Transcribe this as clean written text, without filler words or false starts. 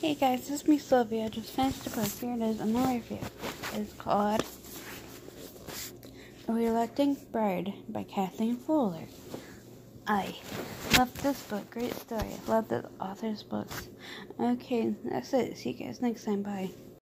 Hey guys, this is me Sylvia. I just finished the book. Here it is, another review. It's called A Reluctant Bride by Kathleen. I love this book. Great story. I love the author's books. Okay, that's it. See you guys next time. Bye.